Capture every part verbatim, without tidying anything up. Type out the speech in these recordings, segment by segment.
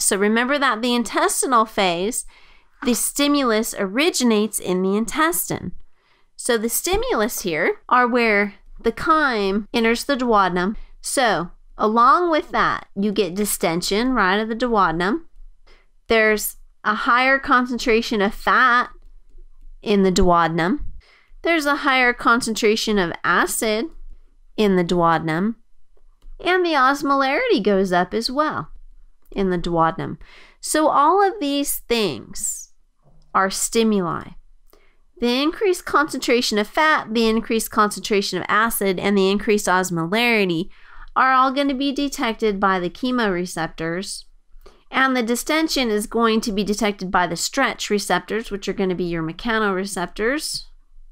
So remember that the intestinal phase, the stimulus originates in the intestine. So the stimulus here are where the chyme enters the duodenum. So along with that, you get distension right of the duodenum. There's a higher concentration of fat in the duodenum. There's a higher concentration of acid in the duodenum. And the osmolarity goes up as well in the duodenum. So all of these things are stimuli. The increased concentration of fat, the increased concentration of acid, and the increased osmolarity are all going to be detected by the chemoreceptors. And the distension is going to be detected by the stretch receptors, which are going to be your mechanoreceptors.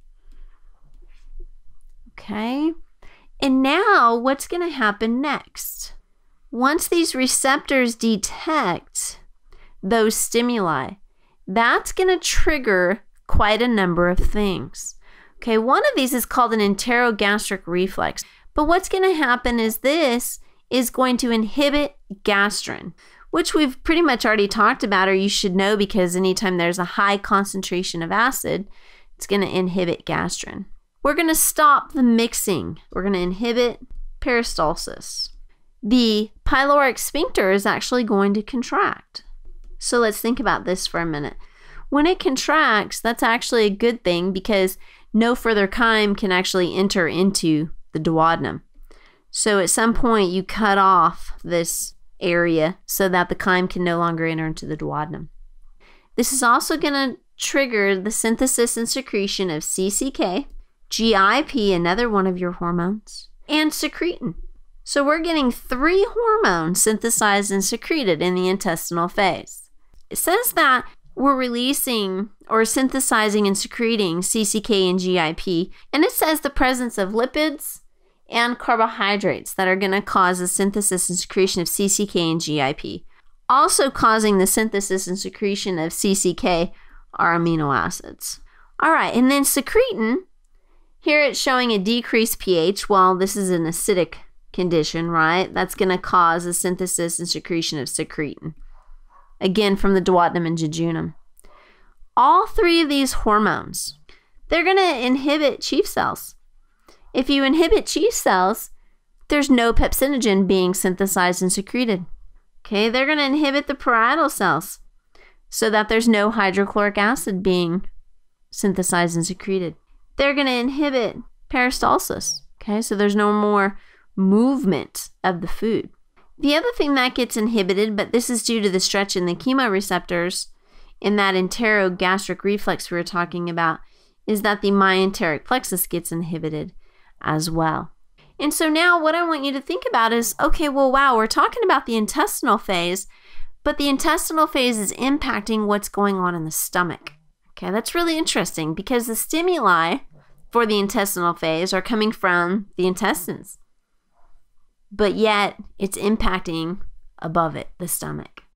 Okay. And now what's going to happen next? Once these receptors detect those stimuli, that's going to trigger quite a number of things. Okay, one of these is called an enterogastric reflex. But what's going to happen is this is going to inhibit gastrin, which we've pretty much already talked about, or you should know, because anytime there's a high concentration of acid, it's going to inhibit gastrin. We're going to stop the mixing. We're going to inhibit peristalsis. The pyloric sphincter is actually going to contract. So let's think about this for a minute. When it contracts, that's actually a good thing because no further chyme can actually enter into the duodenum. So at some point you cut off this area so that the chyme can no longer enter into the duodenum. This is also going to trigger the synthesis and secretion of C C K, G I P, another one of your hormones, and secretin. So we're getting three hormones synthesized and secreted in the intestinal phase. It says that we're releasing or synthesizing and secreting C C K and G I P, and it says the presence of lipids and carbohydrates that are going to cause the synthesis and secretion of C C K and G I P. Also causing the synthesis and secretion of C C K are amino acids. All right, and then secretin, here it's showing a decreased pH. Well, this is an acidic condition, right? That's going to cause the synthesis and secretion of secretin. Again, from the duodenum and jejunum. All three of these hormones, they're going to inhibit chief cells. If you inhibit chief cells, there's no pepsinogen being synthesized and secreted. Okay, they're going to inhibit the parietal cells so that there's no hydrochloric acid being synthesized and secreted. They're going to inhibit peristalsis. Okay, so there's no more movement of the food. The other thing that gets inhibited, but this is due to the stretch in the chemoreceptors in that enterogastric reflex we were talking about, is that the myenteric plexus gets inhibited as well. And so now what I want you to think about is, okay, well, wow, we're talking about the intestinal phase, but the intestinal phase is impacting what's going on in the stomach. Okay, that's really interesting because the stimuli for the intestinal phase are coming from the intestines, but yet it's impacting above it, the stomach.